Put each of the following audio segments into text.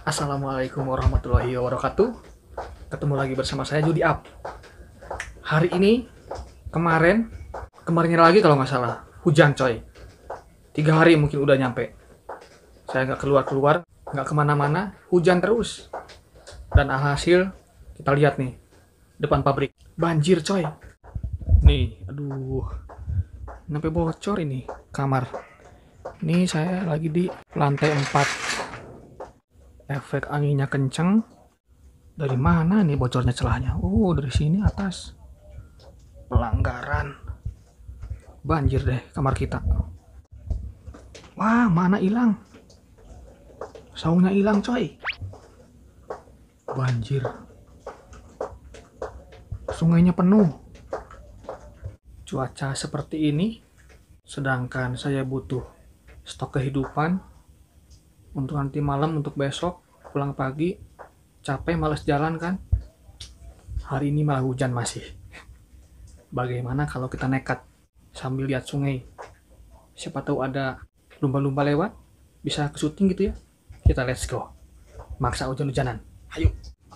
Assalamualaikum warahmatullahi wabarakatuh. Ketemu lagi bersama saya Judi Up. Hari ini, kemarinnya lagi kalau nggak salah, hujan coy. 3 hari mungkin udah nyampe. Saya nggak keluar-keluar, nggak kemana-mana, hujan terus. Dan alhasil, kita lihat nih, depan pabrik, banjir coy. Nih, aduh, sampai bocor ini kamar. Ini saya lagi di lantai 4. Efek anginnya kenceng. Dari mana nih bocornya celahnya? Dari sini atas. Pelanggaran. Banjir deh kamar kita. Wah, mana hilang? Saungnya hilang coy. Banjir. Sungainya penuh. Cuaca seperti ini, sedangkan saya butuh stok kehidupan untuk nanti malam, untuk besok pulang pagi. Capek, males jalan kan. Hari ini malah hujan masih. Bagaimana kalau kita nekat sambil lihat sungai? Siapa tahu ada lumba-lumba lewat, bisa ke syuting gitu ya. Kita let's go. Maksa hujan-hujanan. Ayo.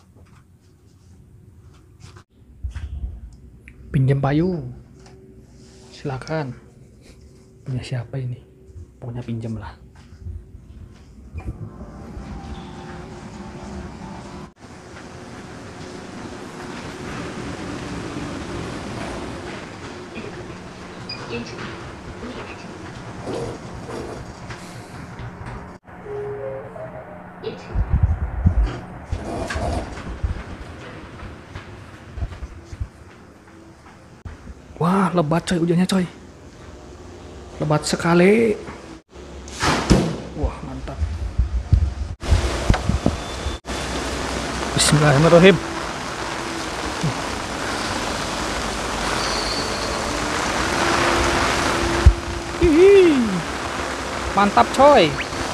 Pinjam payung. Silakan. Punya siapa ini? Pokoknya pinjam lah. Wah, lebat coy hujannya coy. Lebat sekali. Wah, mantap. Bismillahirrahmanirrahim. Hihi. Mantap coy.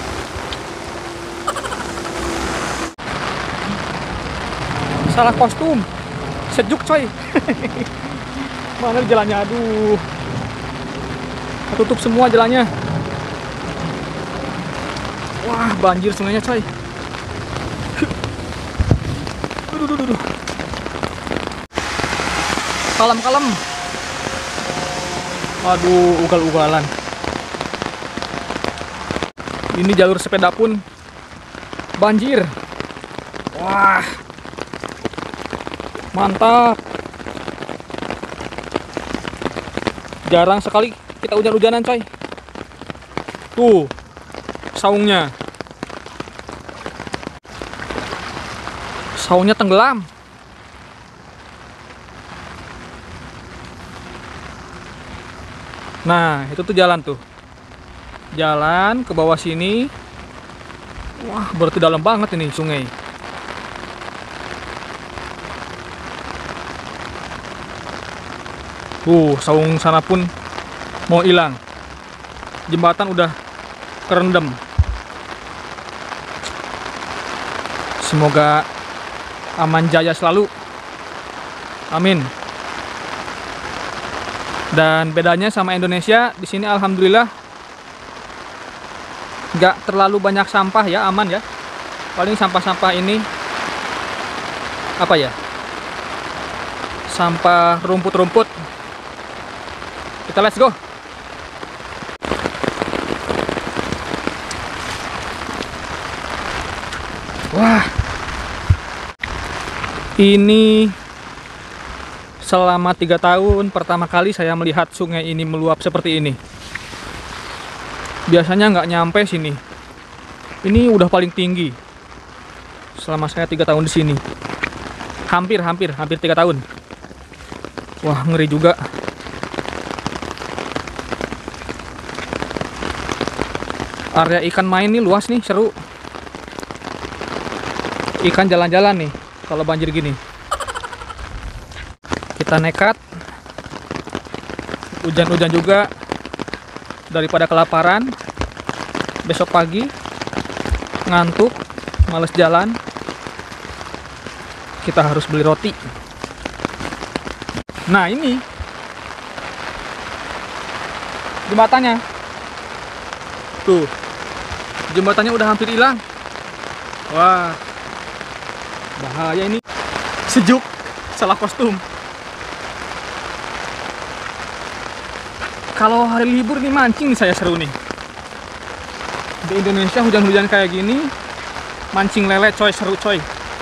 Salah kostum. Sejuk coy. Mana jalannya? Aduh. Tutup semua jalannya. Wah, banjir sungainya coy. Aduh. Kalem. Aduh, ugal-ugalan. Ini jalur sepeda pun banjir. Wah. Mantap. Jarang sekali kita hujan-hujanan coy. Tuh, saungnya. Saungnya tenggelam. Nah, itu tuh jalan tuh. Jalan ke bawah sini. Wah, berarti dalam banget ini sungai. Saung sana pun mau hilang. Jembatan udah kerendam. Semoga aman jaya selalu. Amin. Dan bedanya sama Indonesia, di sini alhamdulillah nggak terlalu banyak sampah ya, aman ya. Paling sampah-sampah ini apa ya? Sampah rumput-rumput. Kita let's go. Wah, ini selama 3 tahun pertama kali saya melihat sungai ini meluap seperti ini. Biasanya nggak nyampe sini. Ini udah paling tinggi selama saya 3 tahun di sini. Hampir 3 tahun. Wah, ngeri juga. Area ikan main nih luas nih, seru. Ikan jalan-jalan nih kalau banjir gini. Kita nekat. Hujan-hujan juga. Daripada kelaparan. Besok pagi ngantuk, males jalan. Kita harus beli roti. Nah, ini jembatannya. Tuh, jembatannya udah hampir hilang. Wah, bahaya ini. Sejuk, salah kostum. Kalau hari libur nih mancing nih saya seru nih. Di Indonesia hujan-hujan kayak gini, mancing lele coy, seru coy.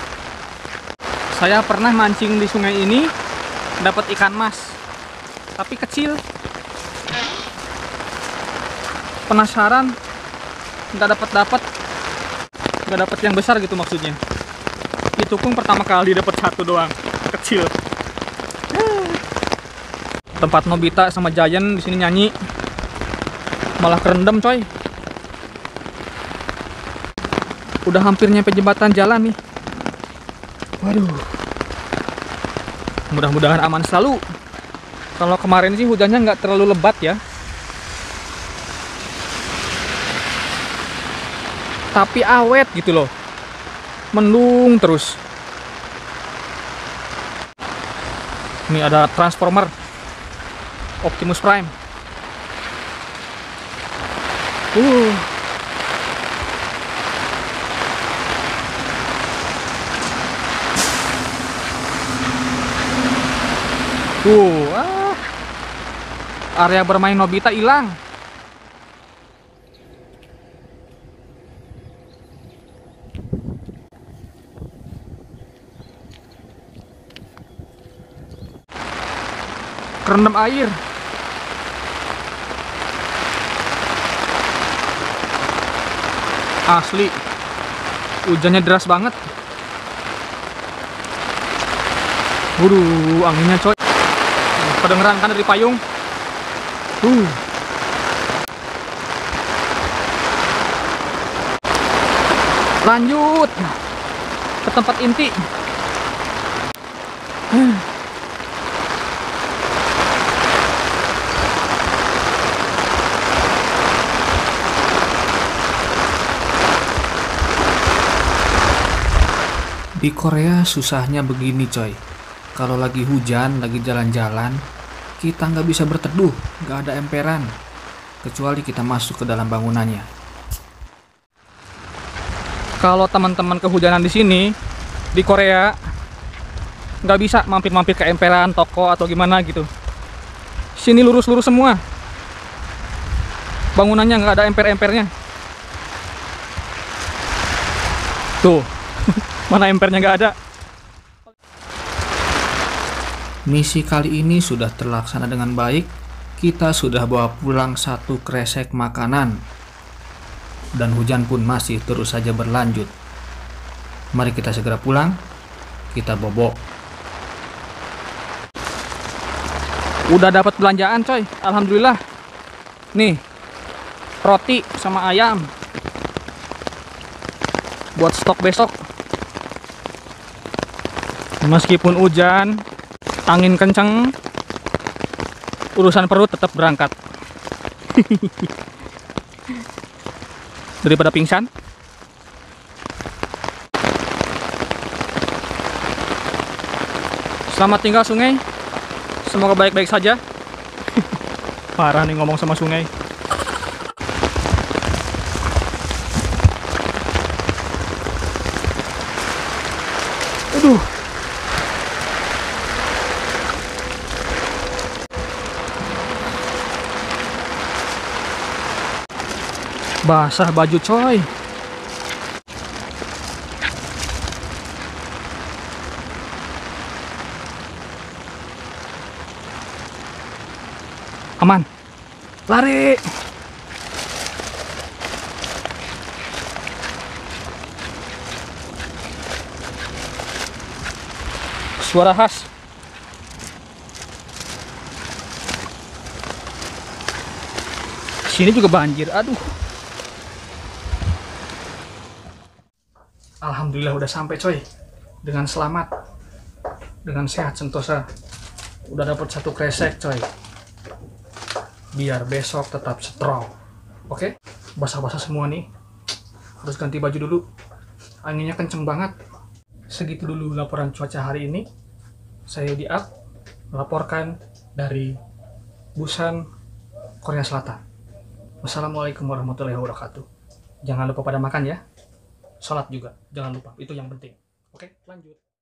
Saya pernah mancing di sungai ini, dapat ikan mas, tapi kecil. Penasaran, nggak dapat yang besar gitu maksudnya. Itu pun pertama kali dapat satu doang, kecil. Tempat Nobita sama Giant di sini nyanyi, malah kerendam coy. Udah hampir nyampe jembatan jalan nih. Waduh. Mudah-mudahan aman selalu. Kalau kemarin sih hujannya nggak terlalu lebat ya. Tapi awet gitu loh. Mendung terus. Ini ada Transformer Optimus Prime. Uh. Area bermain Nobita hilang. Kerendam air. Asli, hujannya deras banget. Waduh, anginnya coy. Kedengeran kan dari payung. Lanjut ke tempat inti. Di Korea susahnya begini coy. Kalau lagi hujan, lagi jalan-jalan, kita nggak bisa berteduh, nggak ada emperan, kecuali kita masuk ke dalam bangunannya. Kalau teman-teman kehujanan di sini, di Korea, nggak bisa mampir-mampir ke emperan, toko atau gimana gitu. Sini lurus-lurus semua. Bangunannya nggak ada emper-empernya. Tuh. Mana empernya nggak ada. Misi kali ini sudah terlaksana dengan baik. Kita sudah bawa pulang 1 kresek makanan. Dan hujan pun masih terus saja berlanjut. Mari kita segera pulang. Kita bobok. Udah dapat belanjaan coy. Alhamdulillah. Nih. Roti sama ayam. Buat stok besok. Meskipun hujan, angin kenceng, urusan perut tetap berangkat. Daripada pingsan. Selamat tinggal sungai. Semoga baik-baik saja. Parah nih ngomong sama sungai. Aduh. Basah baju coy. Aman. Lari. Suara khas. Sini juga banjir. Aduh. Alhamdulillah udah sampai coy, dengan selamat, dengan sehat sentosa. Udah dapat 1 kresek coy, biar besok tetap strong. Oke, basah-basah semua nih, harus ganti baju dulu, anginnya kenceng banget. Segitu dulu laporan cuaca hari ini. Saya Yudi melaporkan dari Busan, Korea Selatan. Wassalamualaikum warahmatullahi wabarakatuh. Jangan lupa pada makan ya. sholat juga jangan lupa, itu yang penting. Oke, lanjut.